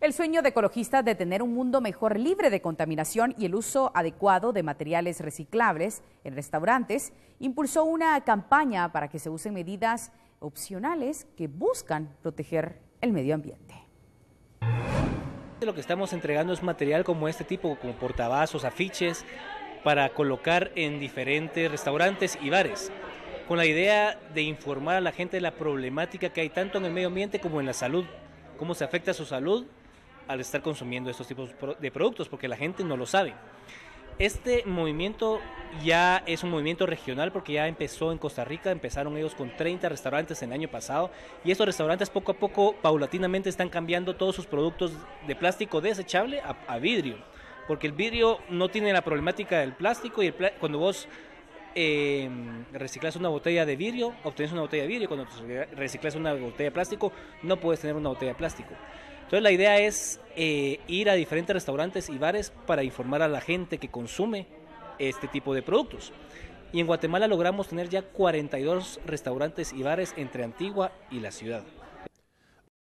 El sueño de ecologistas de tener un mundo mejor, libre de contaminación y el uso adecuado de materiales reciclables en restaurantes impulsó una campaña para que se usen medidas opcionales que buscan proteger el medio ambiente. Lo que estamos entregando es material como este tipo, como portavasos, afiches, para colocar en diferentes restaurantes y bares, con la idea de informar a la gente de la problemática que hay tanto en el medio ambiente como en la salud, cómo se afecta a su salud al estar consumiendo estos tipos de productos, porque la gente no lo sabe. Este movimiento ya es un movimiento regional porque ya empezó en Costa Rica, empezaron ellos con 30 restaurantes el año pasado y estos restaurantes poco a poco, paulatinamente están cambiando todos sus productos de plástico desechable a vidrio, porque el vidrio no tiene la problemática del plástico y cuando vos reciclas una botella de vidrio, obtienes una botella de vidrio, cuando reciclas una botella de plástico, no puedes tener una botella de plástico. Entonces la idea es ir a diferentes restaurantes y bares para informar a la gente que consume este tipo de productos. Y en Guatemala logramos tener ya 42 restaurantes y bares entre Antigua y la ciudad.